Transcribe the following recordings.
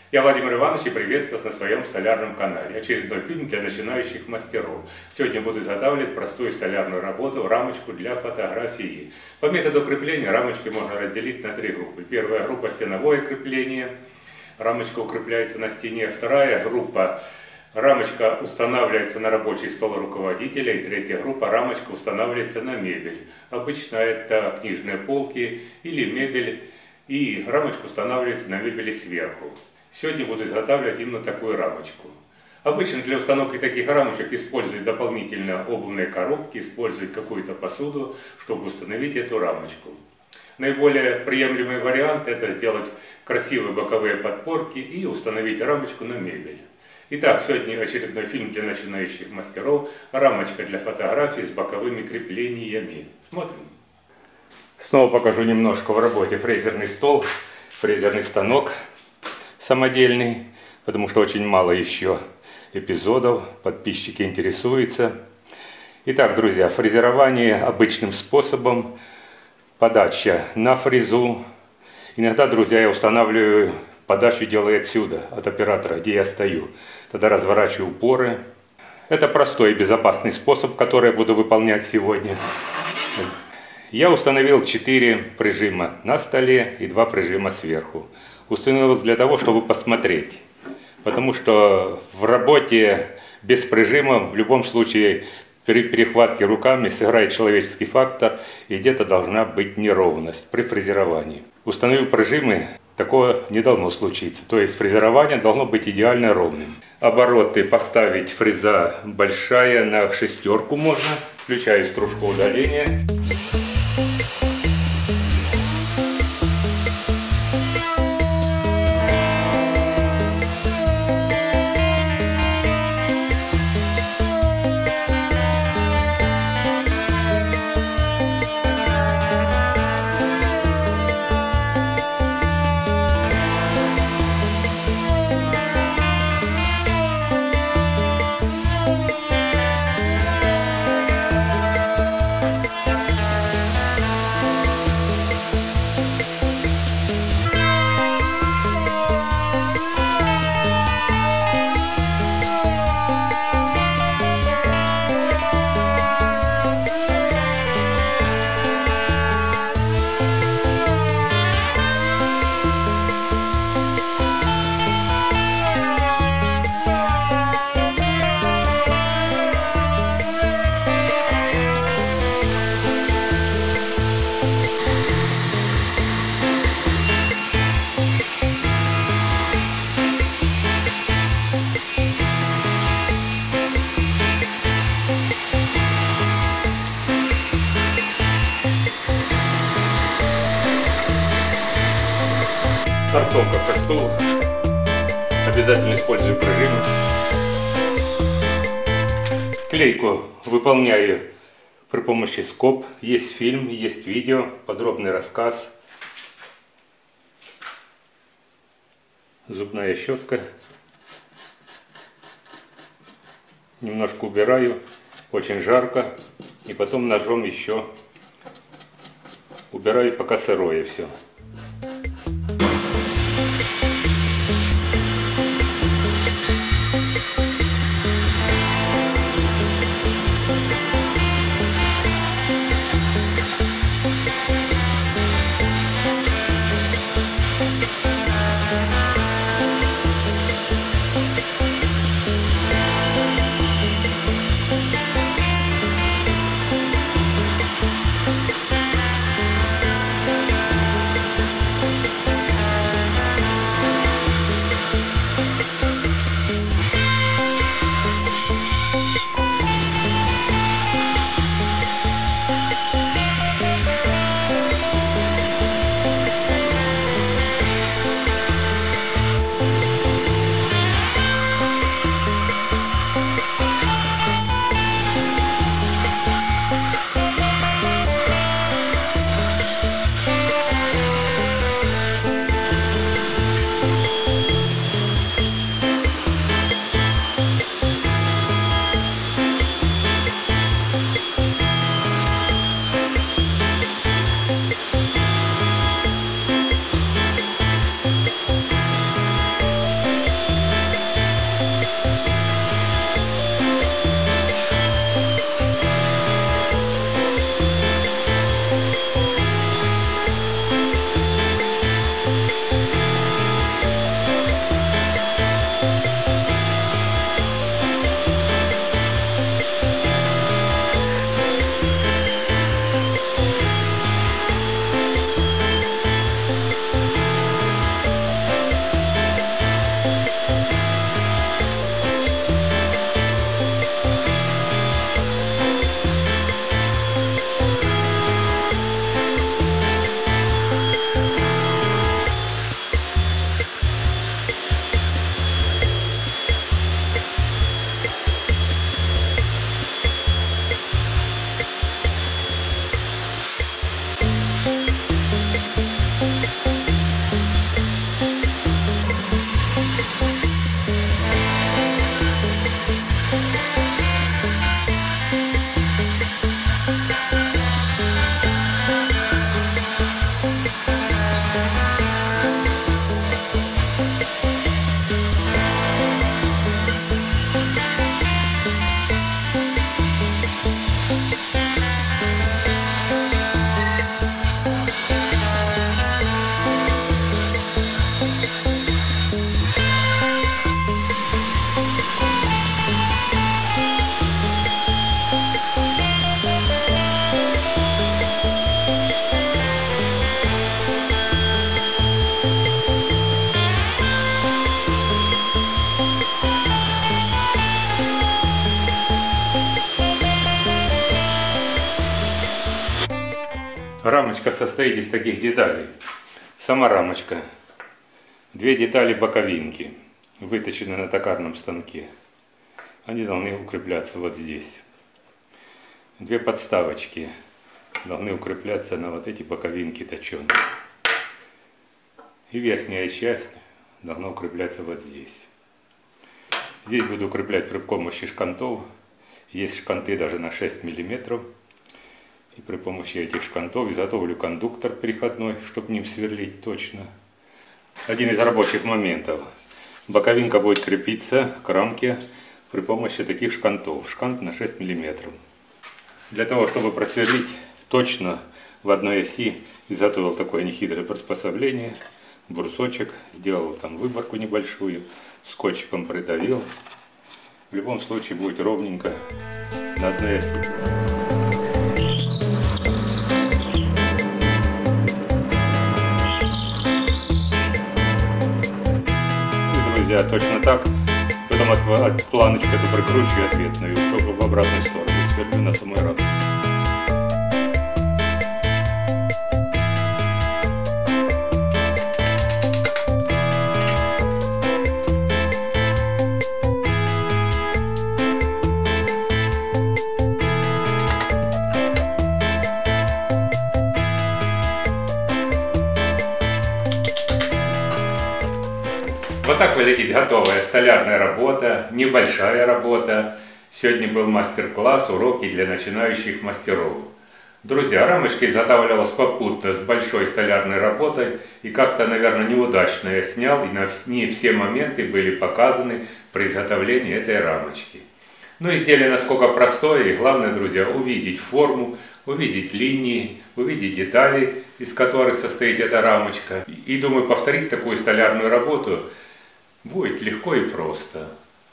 Я Владимир Иванович и приветствую вас на своем столярном канале. Очередной фильм для начинающих мастеров. Сегодня буду изготавливать простую столярную работу, рамочку для фотографии. По методу крепления рамочки можно разделить на три группы. Первая группа — стеновое крепление. Рамочка укрепляется на стене. Вторая группа — рамочка устанавливается на рабочий стол руководителя. И третья группа — рамочка устанавливается на мебель. Обычно это книжные полки или мебель. И рамочка устанавливается на мебели сверху. Сегодня буду изготавливать именно такую рамочку. Обычно для установки таких рамочек используют дополнительно обувные коробки, используют какую-то посуду, чтобы установить эту рамочку. Наиболее приемлемый вариант — это сделать красивые боковые подпорки и установить рамочку на мебель. Итак, сегодня очередной фильм для начинающих мастеров. Рамочка для фотографий с боковыми креплениями. Смотрим. Снова покажу немножко в работе фрезерный стол, фрезерный станок самодельный, потому что очень мало еще эпизодов, подписчики интересуются. Итак, друзья, фрезерование обычным способом, подача на фрезу. Иногда, друзья, я устанавливаю, подачу делаю отсюда, от оператора, где я стою. Тогда разворачиваю упоры. Это простой и безопасный способ, который я буду выполнять сегодня. Я установил 4 прижима на столе и 2 прижима сверху. Установил для того, чтобы посмотреть. Потому что в работе без прижима в любом случае при перехватке руками сыграет человеческий фактор, и где-то должна быть неровность при фрезеровании. Установив прижимы, такого не должно случиться. То есть фрезерование должно быть идеально ровным. Обороты поставить фреза большая на 6 можно. Включаю стружку удаления. Форцовка к стулу. Обязательно использую прижимы. Клейку выполняю при помощи скоб. Есть фильм, есть видео, подробный рассказ. Зубная щетка. Немножко убираю, очень жарко. И потом ножом еще убираю, пока сырое все. Рамочка состоит из таких деталей. Сама рамочка. Две детали боковинки, выточены на токарном станке. Они должны укрепляться вот здесь. Две подставочки должны укрепляться на вот эти боковинки точеные. И верхняя часть должна укрепляться вот здесь. Здесь буду укреплять при помощи шкантов. Есть шканты даже на 6 мм. И при помощи этих шкантов изготовлю кондуктор переходной, чтобы ним сверлить точно. Один из рабочих моментов. Боковинка будет крепиться к рамке при помощи таких шкантов. Шкант на 6 мм. Для того, чтобы просверлить точно в одной оси, изготовил такое нехитрое приспособление. Брусочек, сделал там выборку небольшую, скотчиком придавил. В любом случае будет ровненько на одной оси. Друзья, точно так. Потом от планочку эту прикручиваю ответную, только в обратную сторону, сверлю на самой рамке. Вот так выглядит готовая столярная работа, небольшая работа. Сегодня был мастер-класс, уроки для начинающих мастеров. Друзья, рамочка изготавливалась попутно с большой столярной работой, и как-то, наверное, неудачно я снял, и не все моменты были показаны при изготовлении этой рамочки. Но изделие насколько простое, и главное, друзья, увидеть форму, увидеть линии, увидеть детали, из которых состоит эта рамочка. И думаю, повторить такую столярную работу будет легко и просто.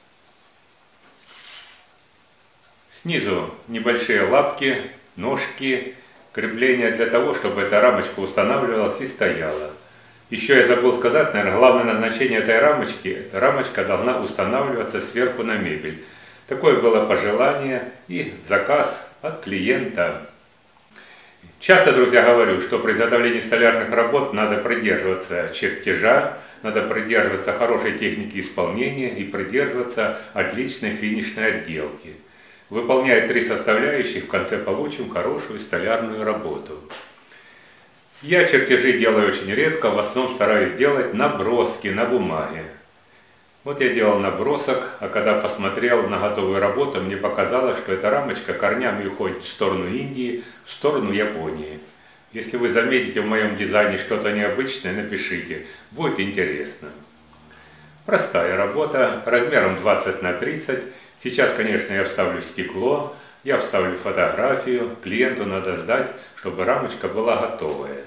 Снизу небольшие лапки, ножки, крепления для того, чтобы эта рамочка устанавливалась и стояла. Еще я забыл сказать, наверное, главное назначение этой рамочки. Эта рамочка должна устанавливаться сверху на мебель. Такое было пожелание и заказ от клиента. Часто, друзья, говорю, что при изготовлении столярных работ надо придерживаться чертежа, надо придерживаться хорошей техники исполнения и придерживаться отличной финишной отделки. Выполняя 3 составляющих, в конце получим хорошую столярную работу. Я чертежи делаю очень редко, в основном стараюсь делать наброски на бумаге. Вот я делал набросок, а когда посмотрел на готовую работу, мне показалось, что эта рамочка корнями уходит в сторону Индии, в сторону Японии. Если вы заметите в моем дизайне что-то необычное, напишите, будет интересно. Простая работа, размером 20 на 30. Сейчас, конечно, я вставлю стекло, я вставлю фотографию, клиенту надо сдать, чтобы рамочка была готовая.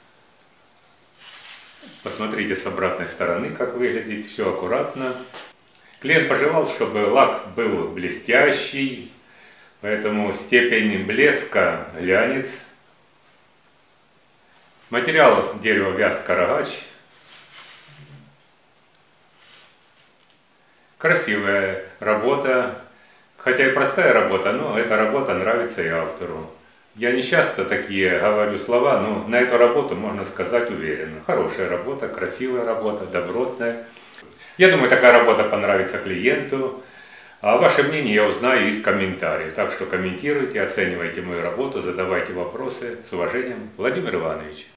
Посмотрите с обратной стороны, как выглядит, все аккуратно. Клиент пожелал, чтобы лак был блестящий, поэтому степень блеска глянец. Материал дерева вяз-карагач. Красивая работа, хотя и простая работа, но эта работа нравится и автору. Я не часто такие говорю слова, но на эту работу можно сказать уверенно. Хорошая работа, красивая работа, добротная. Я думаю, такая работа понравится клиенту. А ваше мнение я узнаю из комментариев. Так что комментируйте, оценивайте мою работу, задавайте вопросы. С уважением, Владимир Иванович.